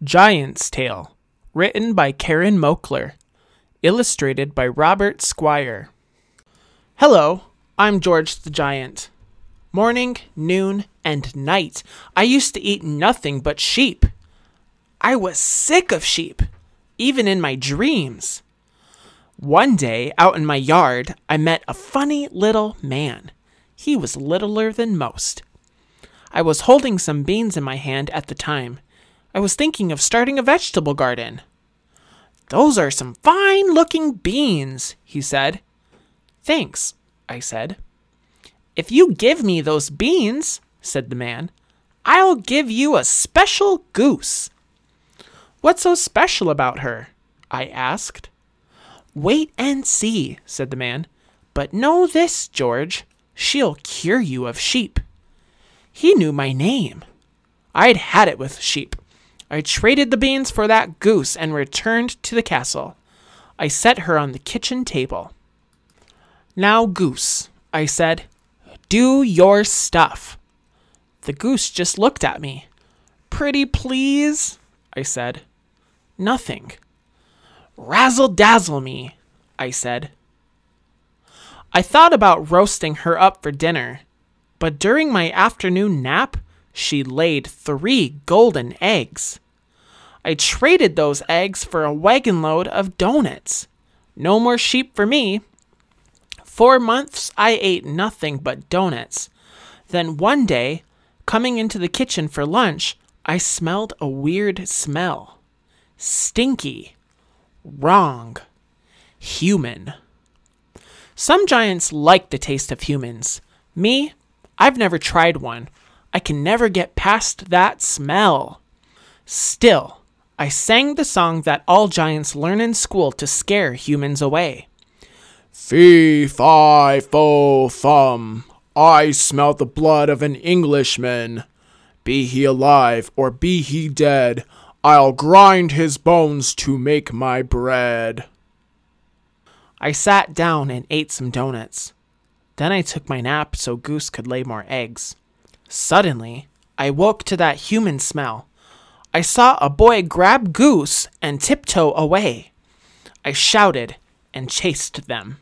Giant's Tale, written by Karen Moakler, illustrated by Robert Squire. Hello, I'm George the Giant. Morning, noon, and night, I used to eat nothing but sheep. I was sick of sheep, even in my dreams. One day, out in my yard, I met a funny little man. He was littler than most. I was holding some beans in my hand at the time. I was thinking of starting a vegetable garden. "Those are some fine-looking beans," he said. "Thanks," I said. "If you give me those beans," said the man, "I'll give you a special goose." "What's so special about her?" I asked. "Wait and see," said the man. "But know this, George, she'll cure you of sheep." He knew my name. I'd had it with sheep. I traded the beans for that goose and returned to the castle. I set her on the kitchen table. "Now, goose," I said, "do your stuff." The goose just looked at me. "Pretty please," I said. "Nothing." "Razzle-dazzle me," I said. I thought about roasting her up for dinner, but during my afternoon nap, she laid 3 golden eggs. I traded those eggs for a wagon load of doughnuts. No more sheep for me. 4 months I ate nothing but doughnuts. Then one day, coming into the kitchen for lunch, I smelled a weird smell. Stinky. Wrong. Human. Some giants like the taste of humans. Me, I've never tried one. I can never get past that smell. Still, I sang the song that all giants learn in school to scare humans away. "Fee, fi, fo, fum, I smell the blood of an Englishman. Be he alive or be he dead, I'll grind his bones to make my bread." I sat down and ate some doughnuts. Then I took my nap so Goose could lay more eggs. Suddenly, I woke to that human smell. I saw a boy grab Goose and tiptoe away. I shouted and chased them.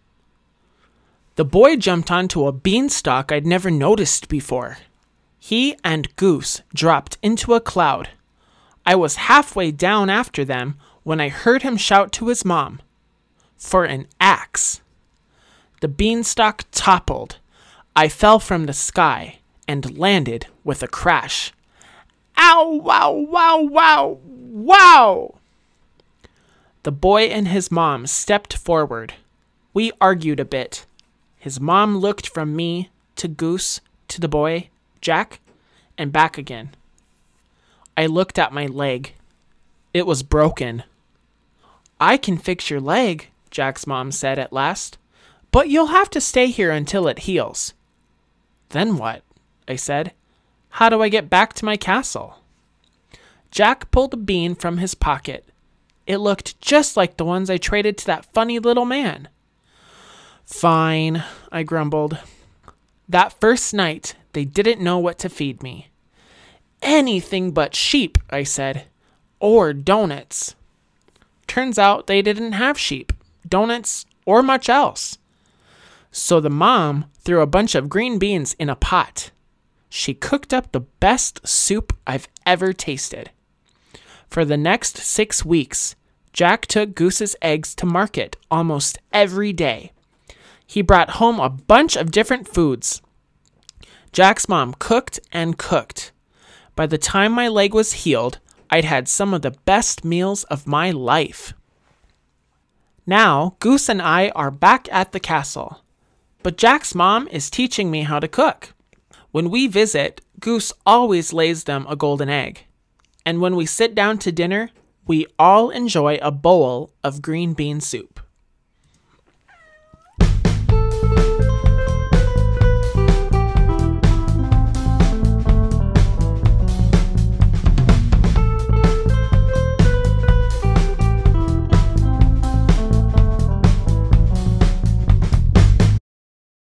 The boy jumped onto a beanstalk I'd never noticed before. He and Goose dropped into a cloud. I was halfway down after them when I heard him shout to his mom for an axe. The beanstalk toppled. I fell from the sky and landed with a crash. Ow, wow, wow, wow, wow! The boy and his mom stepped forward. We argued a bit. His mom looked from me to Goose to the boy, Jack, and back again. I looked at my leg. It was broken. "I can fix your leg," Jack's mom said at last, "but you'll have to stay here until it heals." "Then what?" I said. "How do I get back to my castle?" Jack pulled a bean from his pocket. It looked just like the ones I traded to that funny little man. "Fine," I grumbled. That first night, they didn't know what to feed me. "Anything but sheep," I said, "or doughnuts." Turns out they didn't have sheep, doughnuts, or much else. So the mom threw a bunch of green beans in a pot. She cooked up the best soup I've ever tasted. For the next 6 weeks, Jack took Goose's eggs to market almost every day. He brought home a bunch of different foods. Jack's mom cooked and cooked. By the time my leg was healed, I'd had some of the best meals of my life. Now, Goose and I are back at the castle, but Jack's mom is teaching me how to cook. When we visit, Goose always lays them a golden egg. And when we sit down to dinner, we all enjoy a bowl of green bean soup.